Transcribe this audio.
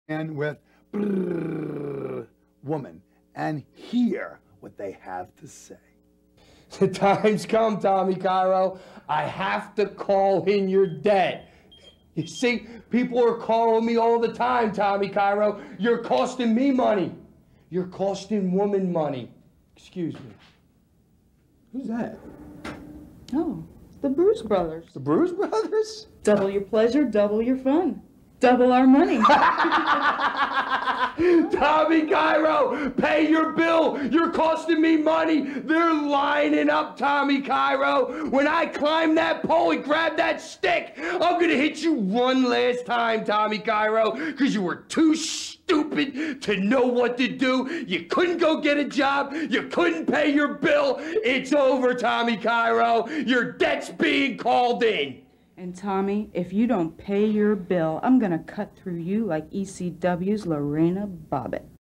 and with woman and hear what they have to say. The time's come, Tommy Cairo. I have to call in your debt. You see, people are calling me all the time, Tommy Cairo. You're costing me money. You're costing woman money. Excuse me. Who's that? Oh, the Bruce Brothers. The Bruce Brothers? Double your pleasure, double your fun. Double our money. Tommy Cairo, pay your bill. You're costing me money. They're lining up, Tommy Cairo. When I climb that pole and grab that stick, I'm going to hit you one last time, Tommy Cairo, because you were too stupid to know what to do. You couldn't go get a job. You couldn't pay your bill. It's over, Tommy Cairo. Your debt's being called in. And Tommy, if you don't pay your bill, I'm gonna cut through you like ECW's Lorena Bobbitt.